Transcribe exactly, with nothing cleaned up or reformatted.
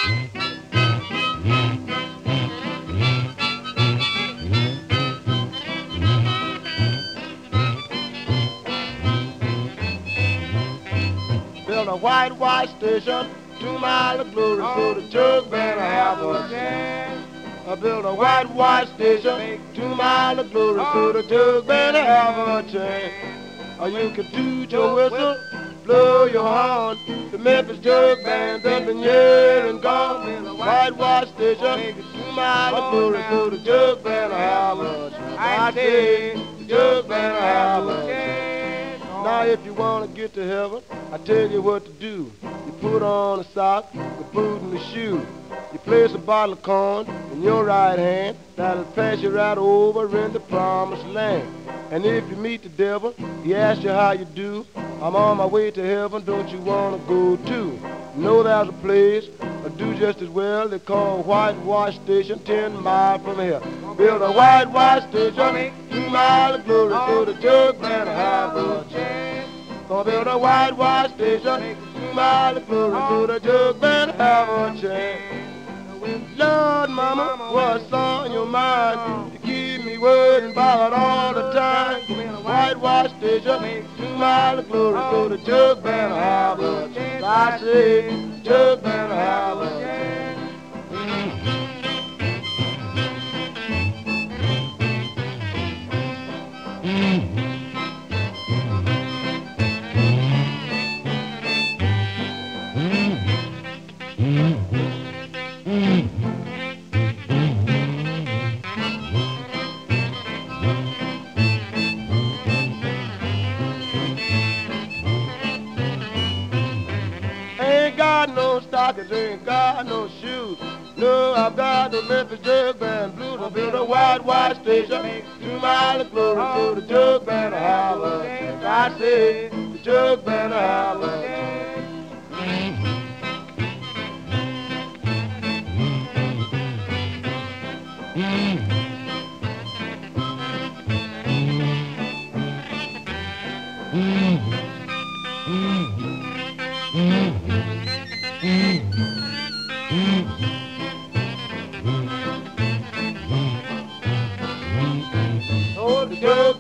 Build a whitewash station, two mile of glory, so the jug better have a chance. I build a whitewash station, two mile of glory, so the jug better have a chance. Or you can toot your whistle, blow your horn. The Memphis Jug Band done been here and gone. Build a whitewash station, two mile of glory, so the jug better have a chance. I say the jug better have a chance. Now if you want to get to heaven, I tell you what to do. You put on a sock, the boot and the shoe. You place a bottle of corn in your right hand, that'll pass you right over in the promised land. And if you meet the devil, he asks you how you do. I'm on my way to heaven, don't you want to go too? You know there's a place I do just as well. They call Whitewash Station, ten miles from here. Build a whitewash station, two miles of glory, so the jug better have a chance. Gonna build a whitewash station, two miles of glory, so the jug better have a chance. Lord, mama, what's on your mind? You keep me worried about all the time. Whitewash station, two miles of glory, so the jug better have a chance. I say, the jug better have a chance. Ain't got no stockings, ain't got no shoes. No, I've got the Memphis Jug Band blues. I built a whitewash station, two miles of glory, so the jug better have a chance. I say, the jug better have a chance. Oh, the jug